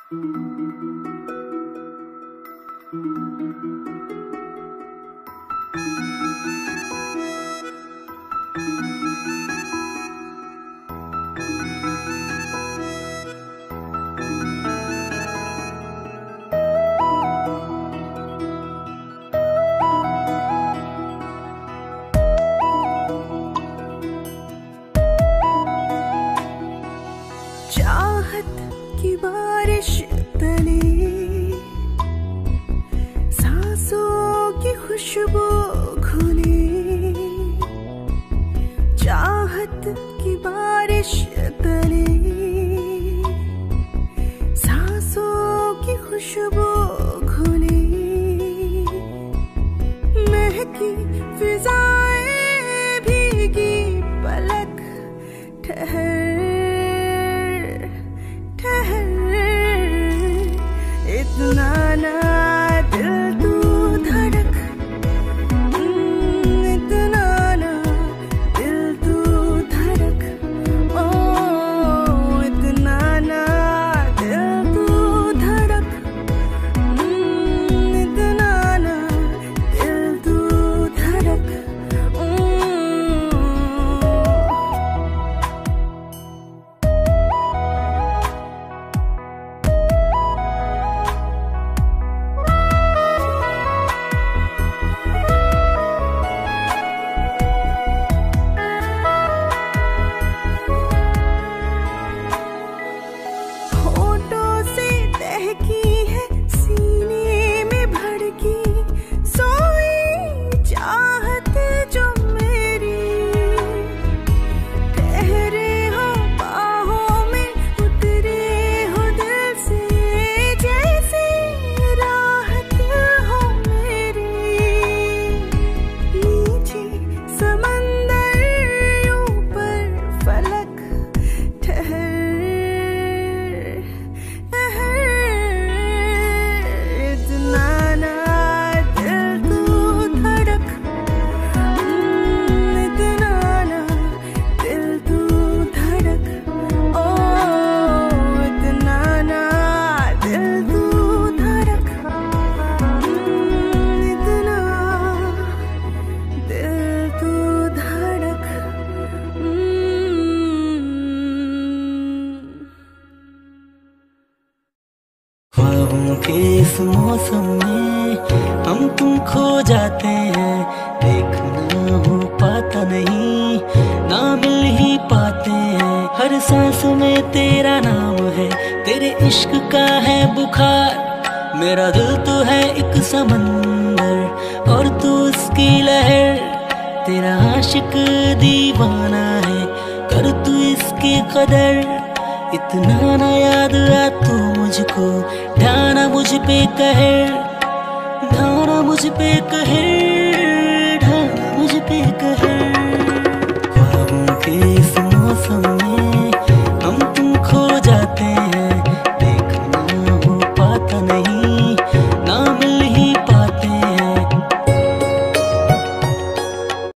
चाहत की बारिश तले सांसों की खुशबू घुले, चाहत की बारिश तले सांसों की खुशबू घुले, महकी फिजाएं भीगी पलक ठहर इतना ना दिल तू धड़क, इतना ना दिल तू धड़क, ओ इतना ना दिल तू धड़क, इतना ना दिल तू धड़क। ख्वाबों के इस मौसम में हम तुम खो जाते हैं, देखना हो पाता नहीं, ना मिल ही पाते हैं। हर सांस में तेरा नाम है, तेरे इश्क का है बुखार, मेरा दिल तो है एक समंदर और तू उसकी लहर, तेरा आशिक दीवाना है, कर तू इसकी कदर। इतना ना याद आ तू मुझको, ढाना मुझ पे कहर, ढाना मुझ पे कहर।